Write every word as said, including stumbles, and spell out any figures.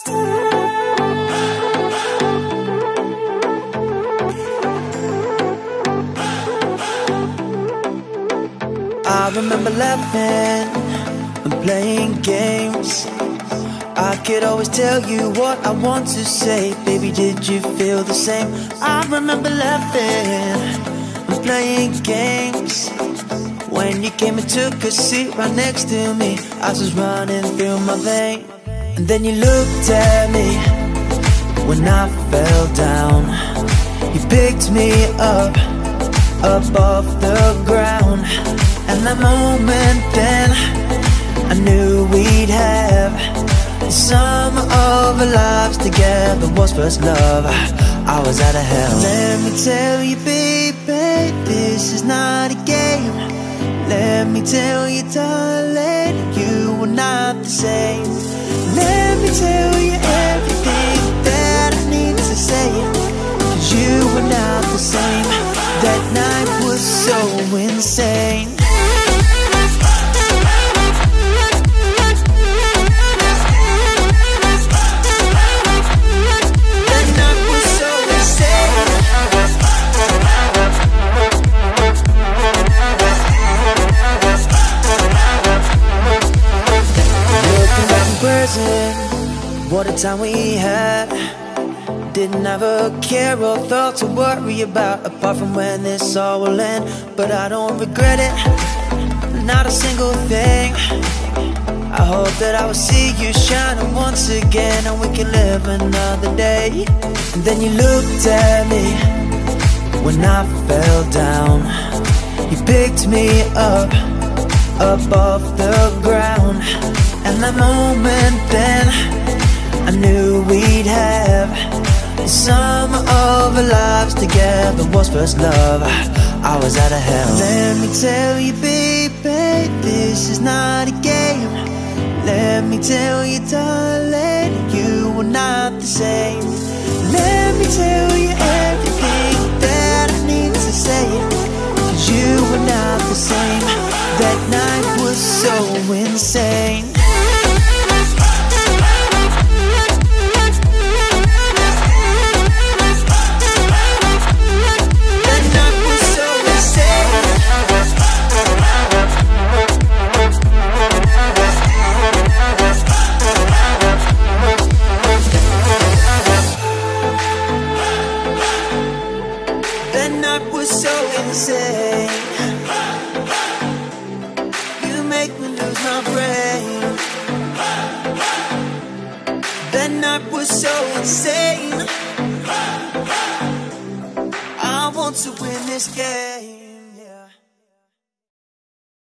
I remember laughing and playing games. I could always tell you what I want to say. Baby, did you feel the same? I remember laughing and playing games. When you came and took a seat right next to me, I was running through my veins. And then you looked at me when I fell down. You picked me up above the ground. And that moment then, I knew we'd have the summer of our lives together. Was first love, I was out of hell. Let me tell you, baby, this is not a game. Let me tell you, darling, you were not the same. Let me tell you everything that I need to say, 'cause you were not the same. That night was so insane. What a time we had. Didn't have a care or thought to worry about, apart from when this all will end. But I don't regret it, not a single thing. I hope that I will see you shining once again, and we can live another day. And then you looked at me when I fell down. You picked me up above the ground. And that moment then, I knew we'd have the summer of our lives together. Was first love, I was out of hell. Let me tell you, baby, this is not a game. Let me tell you, darling, you were not the same. Let me tell you everything that I need to say, 'cause you were not the same. That night was so insane. That night was so insane. You make me lose my brain. That night was so insane. I want to win this game.